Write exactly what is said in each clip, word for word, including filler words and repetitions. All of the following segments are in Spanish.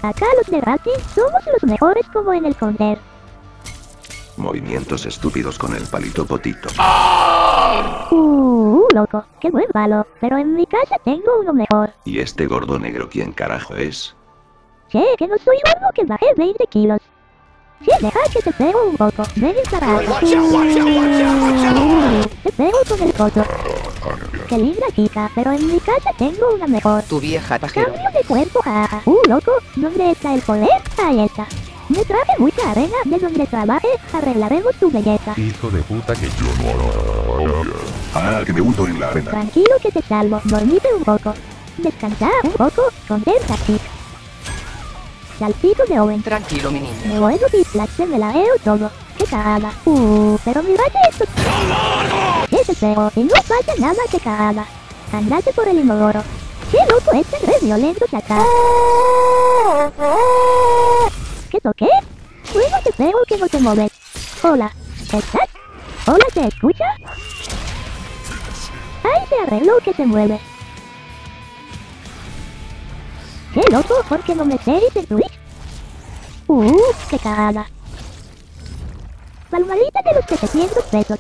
Acá los de Rati somos los mejores como en el Counter. Movimientos estúpidos con el palito potito. Uh, loco, qué buen palo, pero en mi casa tengo uno mejor. ¿Y este gordo negro quién carajo es? Che, que no soy gordo, que bajé veinte kilos. Sí, deja que te pego un poco, ven y carajo. Te pego con el coto. Qué linda chica, pero en mi casa tengo una mejor. Tu vieja pajero. Cambio de cuerpo, jaja. Uh, loco, ¿dónde está el poder? Ahí está. Me traje mucha arena, de donde trabaje, arreglaremos tu belleza. Hijo de puta que yo no. Ah, que me hundo en la arena. Tranquilo que te salvo, dormite un poco. Descansa un poco, contenta chica. Saltito de Owen. Tranquilo, mi niña. Me vuelvo displace, me la veo todo. Qué cagada. Uh, pero mirate esto. ¿Qué te pego? Y no pasa nada, que cagada. Andate por el inodoro. Qué loco, este es re violento que acá. ¿Qué toqué? Luego te pego que no te mueves. Hola. ¿Estás? Hola, ¿te escucha? Ay, te arreglo que se mueve. Qué loco, ¿por qué no me seguís en Twitch? Uh, qué cagada. Palmadita de los setecientos pesos.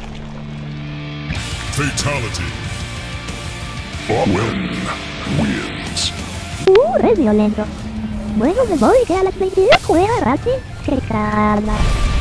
Fatality. Owen wins. Uh, re violento. Bueno, me voy, que a las veintidós juega Rati. Qué cagada.